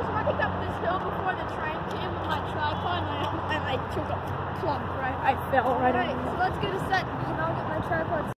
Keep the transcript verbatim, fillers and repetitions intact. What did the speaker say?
was running up this hill before the train came with my tripod, and I, and I took a plump, right? I fell right. Alright, so let's get a set, and I'll get my tripod.